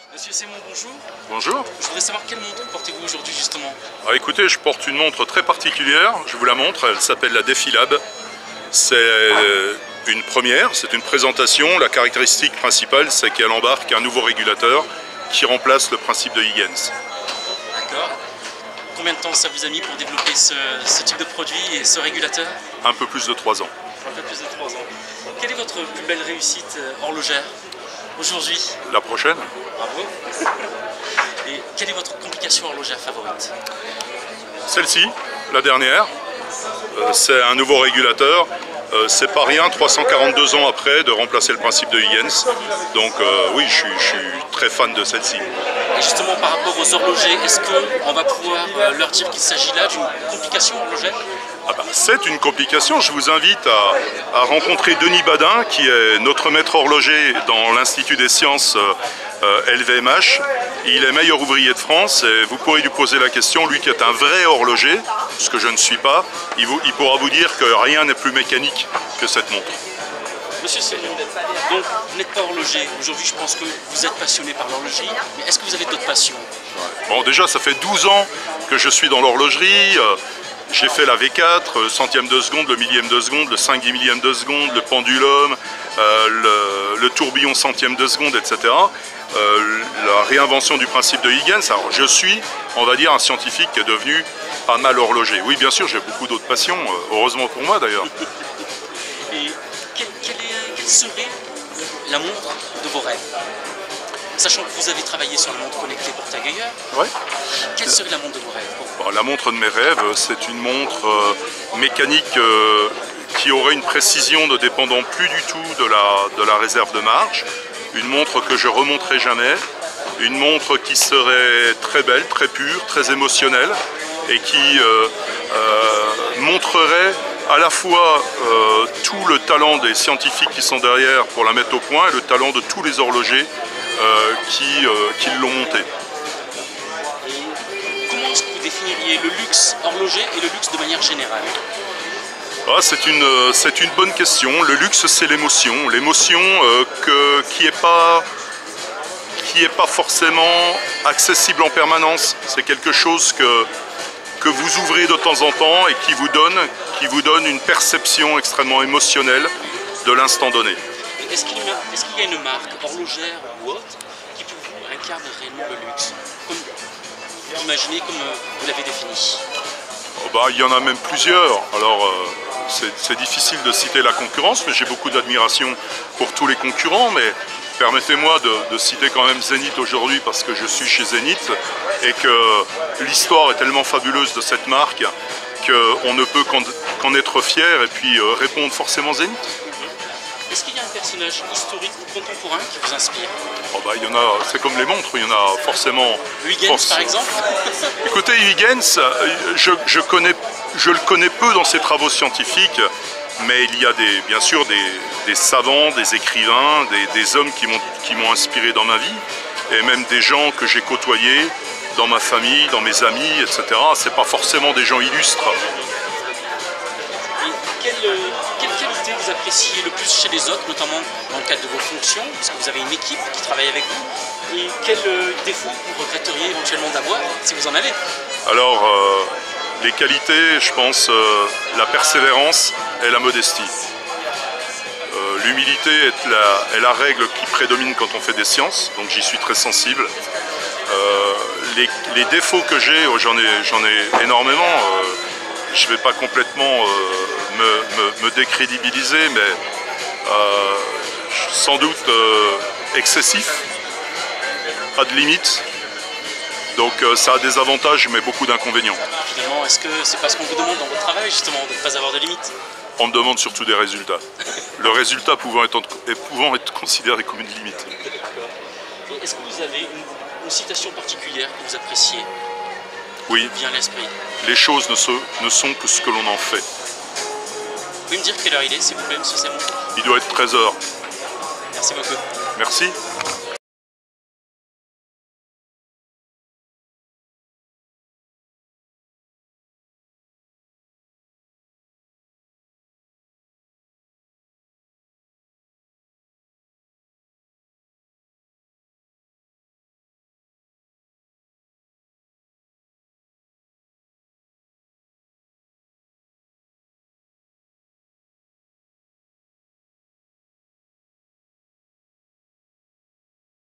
Monsieur Simon, bonjour. Bonjour. Je voudrais savoir quelle montre portez-vous aujourd'hui justement? Ah, écoutez, je porte une montre très particulière, je vous la montre, elle s'appelle la DefiLab. C'est une première, c'est une présentation. La caractéristique principale, c'est qu'elle embarque un nouveau régulateur qui remplace le principe de Huygens. D'accord. Combien de temps ça vous a mis pour développer ce type de produit et ce régulateur? Un peu plus de 3 ans. Un peu plus de 3 ans. Quelle est votre plus belle réussite horlogère aujourd'hui? La prochaine? Bravo. Et quelle est votre complication horlogère favorite? Celle-ci, la dernière, c'est un nouveau régulateur. C'est pas rien, 342 ans après, de remplacer le principe de Huygens. Donc oui, je suis très fan de celle-ci. Et justement, par rapport aux horlogers, est-ce qu'on va pouvoir leur dire qu'il s'agit là d'une complication horlogère? Ah bah, c'est une complication. Je vous invite à rencontrer Denis Badin, qui est notre maître horloger dans l'Institut des sciences LVMH. Il est meilleur ouvrier de France et vous pourrez lui poser la question, lui qui est un vrai horloger, ce que je ne suis pas, il pourra vous dire que rien n'est plus mécanique que cette montre. Monsieur Simon, donc vous n'êtes pas horloger. Aujourd'hui, je pense que vous êtes passionné par l'horlogerie, mais est-ce que vous avez d'autres passions? Bon, déjà, ça fait 12 ans que je suis dans l'horlogerie. J'ai fait la V4, le centième de seconde, le millième de seconde, le 5/10 millième de seconde, le pendulum, le tourbillon centième de seconde, etc. La réinvention du principe de Huygens. Alors, je suis, on va dire, un scientifique qui est devenu pas mal horloger. Oui, bien sûr, j'ai beaucoup d'autres passions, heureusement pour moi d'ailleurs. Et quelle serait la montre de vos rêves? Sachant que vous avez travaillé sur la montre connectée pour Tag Heuer, Ouais. quelle serait la montre de vos rêves pour vous? Bon, la montre de mes rêves, c'est une montre mécanique qui aurait une précision ne dépendant plus du tout de la réserve de marge. Une montre que je remonterai jamais. Une montre qui serait très belle, très pure, très émotionnelle et qui montrerait à la fois tout le talent des scientifiques qui sont derrière pour la mettre au point et le talent de tous les horlogers qui l'ont montée. Comment est-ce que vous définiriez le luxe horloger et le luxe de manière générale? Ah, c'est une bonne question. Le luxe, c'est l'émotion. L'émotion qui n'est pas forcément accessible en permanence. C'est quelque chose que vous ouvrez de temps en temps et qui vous donne une perception extrêmement émotionnelle de l'instant donné. Est-ce qu'il y a une marque horlogère ou autre qui pour vous incarne réellement le luxe, comme vous imaginez, comme vous l'avez défini? Oh bah, il y en a même plusieurs. Alors c'est difficile de citer la concurrence, mais j'ai beaucoup d'admiration pour tous les concurrents. Mais permettez-moi de citer quand même Zenith aujourd'hui parce que je suis chez Zenith et que l'histoire est tellement fabuleuse de cette marque qu'on ne peut qu'en être fier et puis répondre forcément Zenith. Est-ce qu'il y a un personnage historique ou contemporain qui vous inspire? Oh bah, il y en a, c'est comme les montres, il y en a forcément. Huygens par exemple? Écoutez, Huygens, je le connais peu dans ses travaux scientifiques, mais il y a bien sûr des savants, des écrivains, des hommes qui m'ont inspiré dans ma vie, et même des gens que j'ai côtoyés dans ma famille, dans mes amis, etc. C'est pas forcément des gens illustres. Et quelle qualité vous appréciez le plus chez les autres, notamment dans le cadre de vos fonctions, parce que vous avez une équipe qui travaille avec vous, et quel défaut vous regretteriez éventuellement d'avoir, si vous en avez? Alors, les qualités, je pense, la persévérance et la modestie. L'humilité est la règle qui prédomine quand on fait des sciences, donc j'y suis très sensible. Les défauts que j'ai, j'en ai énormément. Je ne vais pas complètement me décrédibiliser, mais sans doute excessif, pas de limite. Donc ça a des avantages mais beaucoup d'inconvénients. Finalement, est-ce que c'est parce qu'on vous demande dans votre travail justement de ne pas avoir de limites? On me demande surtout des résultats. Le résultat pouvant être considéré comme une limite. Et est-ce que vous avez une citation particulière que vous appréciez? Oui. Vient à l'esprit. Les choses ne sont que ce que l'on en fait. Vous pouvez me dire quelle heure il est, s'il vous plaît, monsieur Simon? Il doit être 13 h. Merci beaucoup. Merci.